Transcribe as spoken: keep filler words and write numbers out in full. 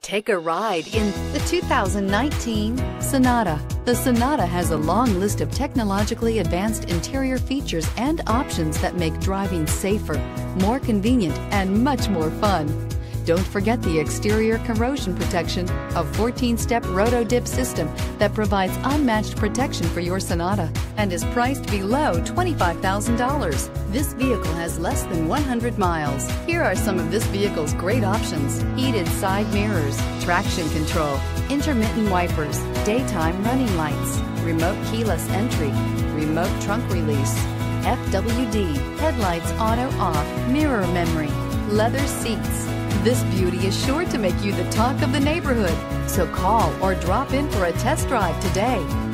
Take a ride in the two thousand nineteen Sonata. The Sonata has a long list of technologically advanced interior features and options that make driving safer, more convenient, and much more fun. Don't forget the exterior corrosion protection, a fourteen step roto-dip system that provides unmatched protection for your Sonata and is priced below twenty-five thousand dollars. This vehicle has less than one hundred miles. Here are some of this vehicle's great options: heated side mirrors, traction control, intermittent wipers, daytime running lights, remote keyless entry, remote trunk release, F W D, headlights auto off, mirror memory, leather seats. This beauty is sure to make you the talk of the neighborhood. So call or drop in for a test drive today.